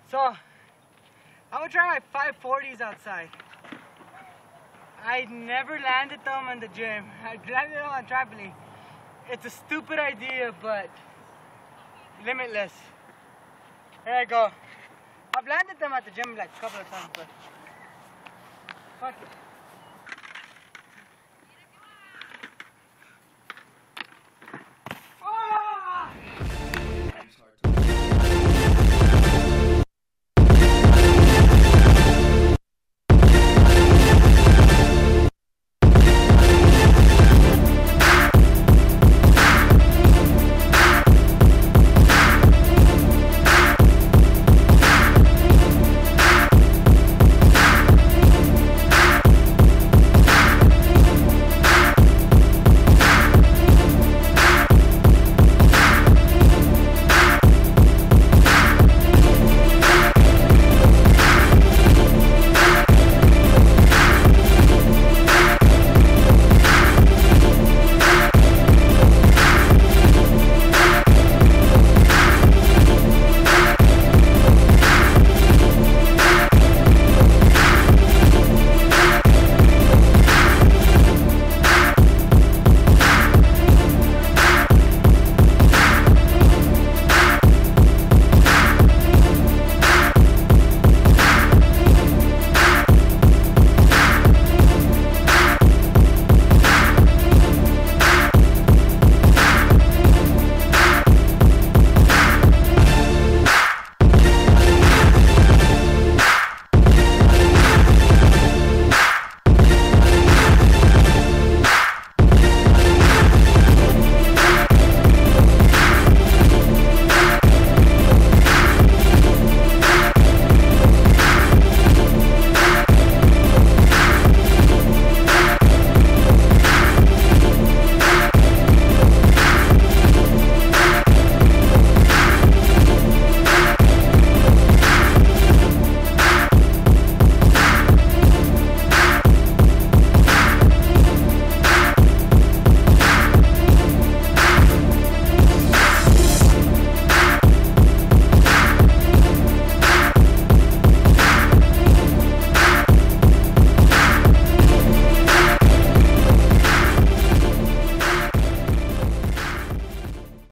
So, I'm gonna try my 540s outside. I never landed them in the gym. I landed them on trampoline. It's a stupid idea, but limitless. Here I go. I've landed them at the gym like a couple of times, but fuck it.